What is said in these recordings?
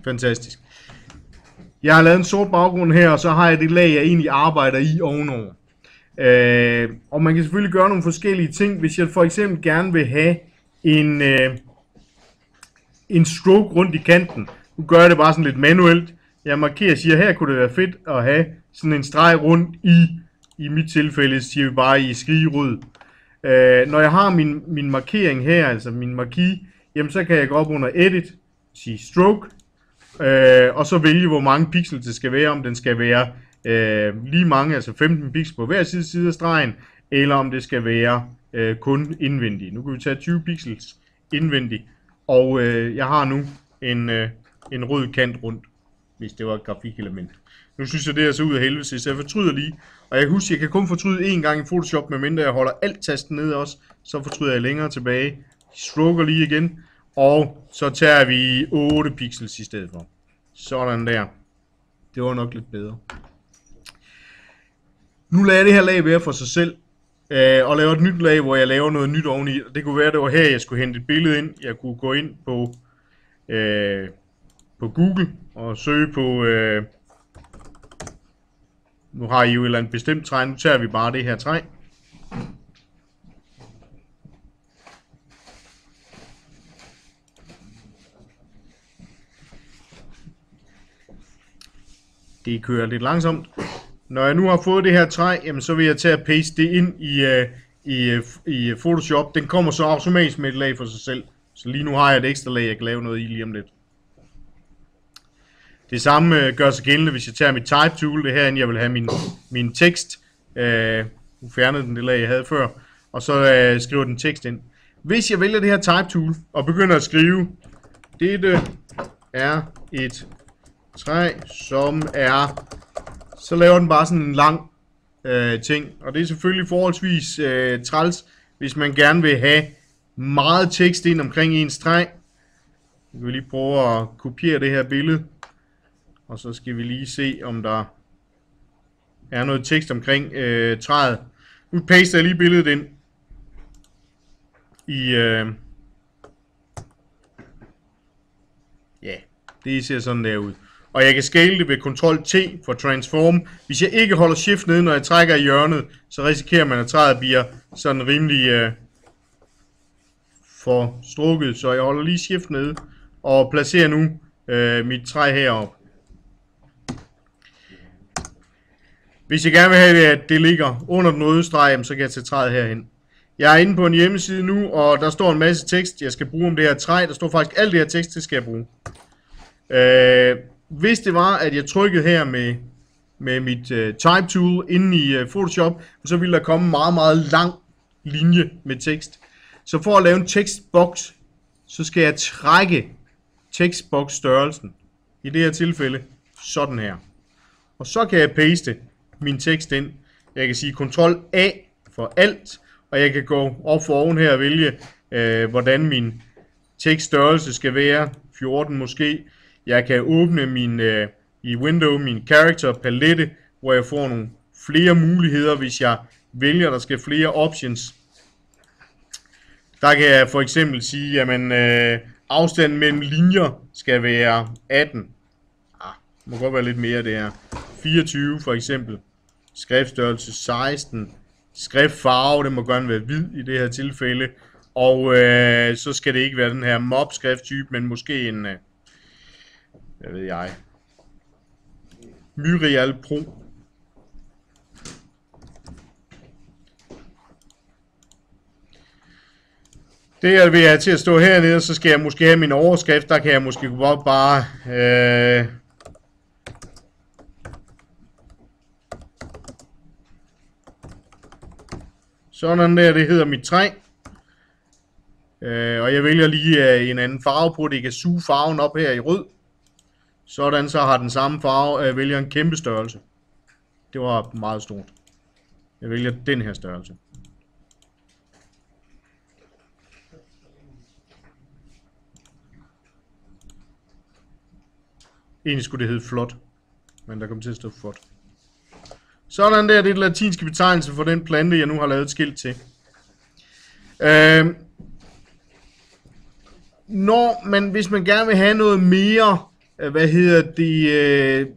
Fantastisk. Jeg har lavet en sort baggrund her, og så har jeg det lag, jeg egentlig arbejder i ovenover. Og man kan selvfølgelig gøre nogle forskellige ting. Hvis jeg for eksempel gerne vil have en stroke rundt i kanten. Nu gør jeg det bare sådan lidt manuelt. Jeg markerer og siger, her kunne det være fedt at have sådan en streg rundt i mit tilfælde, siger vi bare i skrigerød. Når jeg har min markering her, altså min marquee, jamen så kan jeg gå op under Edit, sige Stroke, og så vælge, hvor mange pixels det skal være, om den skal være lige mange, altså 15 pixels på hver side af stregen, eller om det skal være kun indvendigt. Nu kan vi tage 20 pixels indvendigt, og jeg har nu en rød kant rundt, hvis det var et grafikelement. Nu synes jeg, det er så ud af helvede, så jeg fortryder lige. Og jeg kan huske, jeg kan kun fortryde én gang i Photoshop, medmindre jeg holder alt-tasten nede også. Så fortryder jeg længere tilbage. Stroker lige igen. Og så tager vi 8 pixels i stedet for. Sådan der. Det var nok lidt bedre. Nu lader jeg det her lag være for sig selv. Og laver et nyt lag, hvor jeg laver noget nyt oveni. Det kunne være, det var her, jeg skulle hente et billede ind. Jeg kunne gå ind på Google og søge på... Nu har I jo et eller andet bestemt træ. Nu tager vi bare det her træ. Det kører lidt langsomt. Når jeg nu har fået det her træ, jamen, så vil jeg tage at paste det ind i Photoshop. Den kommer så automatisk med et lag for sig selv. Så lige nu har jeg et ekstra lag, jeg kan lave noget i lige om lidt. Det samme gør sig gældende, hvis jeg tager mit type tool, det herinde, jeg vil have min tekst. Nu fjernede den det lag, jeg havde før, og så skriver den tekst ind. Hvis jeg vælger det her type tool og begynder at skrive, dette er et træ, som er, så laver den bare sådan en lang ting. Og det er selvfølgelig forholdsvis træls, hvis man gerne vil have meget tekst ind omkring ens træ. Vi vil lige prøve at kopiere det her billede. Og så skal vi lige se, om der er noget tekst omkring træet. Nu paster jeg lige billedet ind i... ja, det ser sådan der ud. Og jeg kan scale det ved Ctrl-T for Transform. Hvis jeg ikke holder Shift nede, når jeg trækker i hjørnet, så risikerer man, at træet bliver sådan rimelig forstrukket. Så jeg holder lige Shift nede og placerer nu mit træ heroppe. Hvis jeg gerne vil have, at det ligger under den røde streg, så kan jeg tage træet herhen. Jeg er inde på en hjemmeside nu, og der står en masse tekst, jeg skal bruge om det her træ. Der står faktisk alt det her tekst, det skal jeg bruge. Hvis det var, at jeg trykkede her med mit type tool inde i Photoshop, så ville der komme en meget, meget lang linje med tekst. Så for at lave en tekstboks, så skal jeg trække tekstboks størrelsen. I det her tilfælde, sådan her. Og så kan jeg paste min tekst ind. Jeg kan sige Ctrl-A for alt, og jeg kan gå op for oven her og vælge, hvordan min tekststørrelse skal være. 14 måske. Jeg kan åbne i Windows min character palette, hvor jeg får nogle flere muligheder, hvis jeg vælger, der skal flere options. Der kan jeg for eksempel sige, at afstanden mellem linjer skal være 18. Det må godt være lidt mere det her. 24 for eksempel. Skriftstørrelse 16. Skriftfarve, det må gerne være hvid i det her tilfælde. Og så skal det ikke være den her mob skrifttype, men måske en, hvad ved jeg, Myrial Pro. Det jeg vil have til at stå hernede, så skal jeg måske have min overskrift. Der kan jeg måske godt bare sådan der, det hedder mit træ. Og jeg vælger lige en anden farve på det. Jeg kan suge farven op her i rød. Sådan, så har den samme farve. Jeg vælger en kæmpe størrelse. Det var meget stort. Jeg vælger den her størrelse. Egentlig skulle det hedde flot, men der kommer til at stå flot. Sådan der, det er den latinske betegnelse for den plante, jeg nu har lavet et skilt til. Hvis man gerne vil have noget mere hvad hedder det,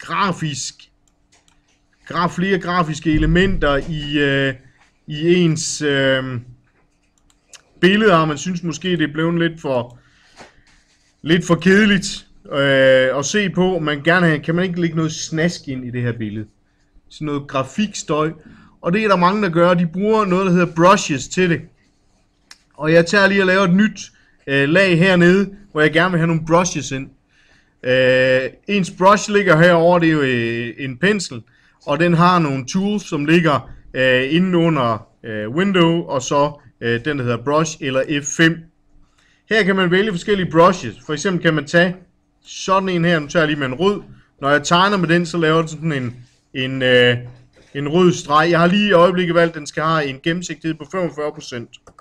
flere grafiske elementer i ens billeder, og man synes måske det er blevet lidt for kedeligt at se på. Man gerne have, kan man ikke lægge noget snask ind i det her billede, sådan noget grafikstøj, og det er der mange der gør. De bruger noget der hedder brushes til det, og jeg tager lige og laver et nyt lag hernede, hvor jeg gerne vil have nogle brushes ind. Ens brush ligger herovre, det er jo en pensel, og den har nogle tools, som ligger inde under window, og så den der hedder brush eller F5. Her kan man vælge forskellige brushes. For eksempel kan man tage sådan en her, nu tager jeg lige med en rød. Når jeg tegner med den, så laver den sådan en rød streg. Jeg har lige i øjeblikket valgt, at den skal have en gennemsigtighed på 45%.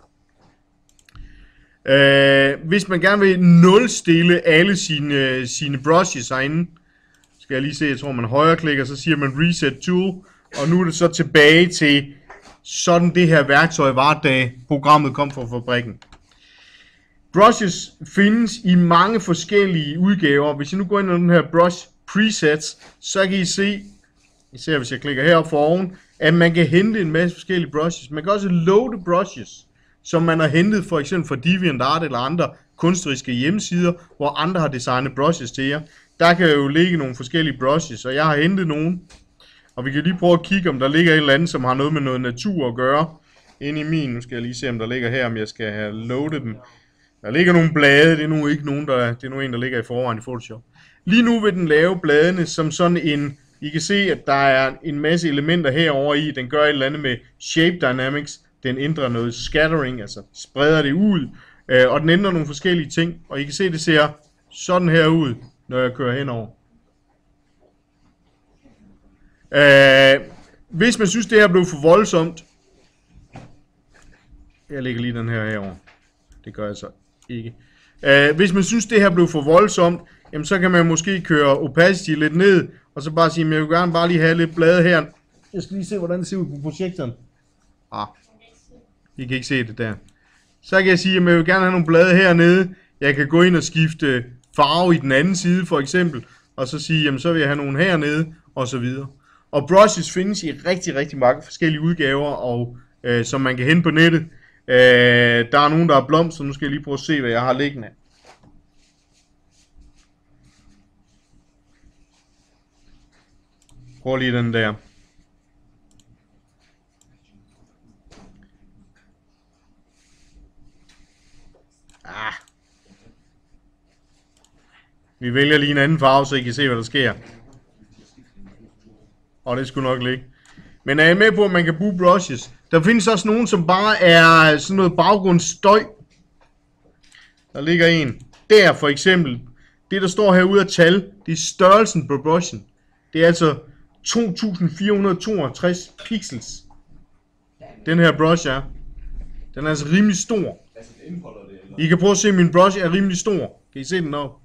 Hvis man gerne vil nulstille alle sine brushes herinde, skal jeg lige se, jeg tror man højreklikker, så siger man reset tool, og nu er det så tilbage til sådan det her værktøj var, da programmet kom fra fabrikken. Brushes findes i mange forskellige udgaver. Hvis jeg nu går ind under den her brush presets, så kan I se, især hvis jeg klikker heroppe for oven, at man kan hente en masse forskellige brushes. Man kan også loade brushes, som man har hentet for eksempel fra DeviantArt eller andre kunstneriske hjemmesider, hvor andre har designet brushes til jer. Der kan jo ligge nogle forskellige brushes, og jeg har hentet nogle. Og vi kan lige prøve at kigge, om der ligger et eller andet, som har noget med noget natur at gøre. Inde i min, nu skal jeg lige se, om der ligger her, om jeg skal have loadet dem. Der ligger nogle blade, det er nu ikke nogen, det er nu en, der ligger i forvejen i Photoshop. Lige nu vil den lave bladene som sådan en, I kan se, at der er en masse elementer herovre i. Den gør et eller andet med Shape Dynamics. Den ændrer noget scattering, altså spreder det ud. Og den ændrer nogle forskellige ting. Og I kan se, det ser sådan her ud, når jeg kører henover. Hvis man synes, det her blev for voldsomt. Jeg lægger lige den her herover. Det gør jeg så ikke. Hvis man synes, det her blev for voldsomt, jamen så kan man måske køre opacity lidt ned, og så bare sige, at jeg vil gerne bare lige have lidt blade her. Jeg skal lige se, hvordan det ser ud på projektoren. I kan ikke se det der. Så kan jeg sige, at jeg vil gerne have nogle blade hernede. Jeg kan gå ind og skifte farve i den anden side, for eksempel. Og så sige, jamen så vil jeg have nogle hernede, og så videre. Og brushes findes i rigtig, rigtig mange forskellige udgaver, og som man kan hente på nettet. Der er nogen, der har blomster. Nu skal jeg lige prøve at se, hvad jeg har liggende. Prøv lige den der. Vi vælger lige en anden farve, så I kan se, hvad der sker. Og det skulle nok ligge. Men er I med på, at man kan bruge brushes? Der findes også nogen, som bare er sådan noget baggrundsstøj. Der ligger en. Der for eksempel. Det, der står herude af tal, det er størrelsen på brushen. Det er altså 2462 pixels. Den her brush er. Den er altså rimelig stor. I kan prøve at se, at min brush er rimelig stor. Kan I se den op?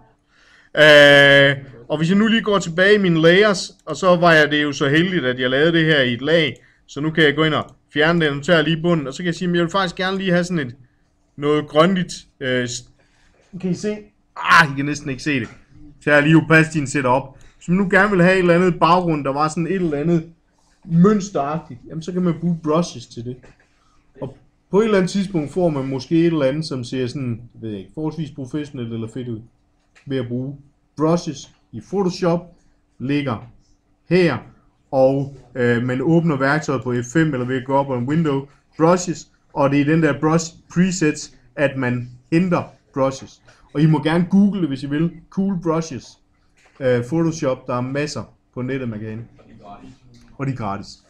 Og hvis jeg nu lige går tilbage i mine layers, og så var jeg det jo så heldigt, at jeg lavede det her i et lag, så nu kan jeg gå ind og fjerne den, og tager lige bunden, og så kan jeg sige, at jeg vil faktisk gerne lige have sådan noget grønligt, kan I se? I kan næsten ikke se det. Så jeg lige opacityen sætter op. Hvis man nu gerne vil have et eller andet baggrund, der var sådan et eller andet mønsteragtigt, jamen så kan man bruge brushes til det. Og på et eller andet tidspunkt får man måske et eller andet, som ser sådan, ved jeg ikke, forholdsvis professionelt eller fedt ud. Ved at bruge brushes i Photoshop, ligger her, og man åbner værktøjet på F5, eller ved at gå op på en window, brushes, og det er den der brush presets, at man henter brushes. Og I må gerne google det, hvis I vil. Cool brushes. Photoshop, der er masser på nettet, man kan hente. Og de er gratis.